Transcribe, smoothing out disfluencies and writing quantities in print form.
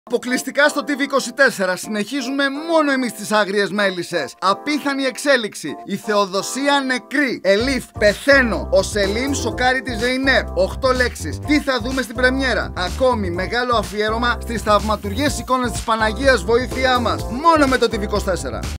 Αποκλειστικά στο TV24 συνεχίζουμε μόνο εμείς τις άγριες μέλισσες. Απίθανη εξέλιξη. Η Θεοδοσία νεκρή. Ελίφ, πεθαίνω. Ο Σελίμ σοκάρει τη Ζεϊνέπ. 8 λέξεις. Τι θα δούμε στην πρεμιέρα? Ακόμη μεγάλο αφιέρωμα στις θαυματουργές εικόνες της Παναγίας, βοήθειά μας. Μόνο με το TV24.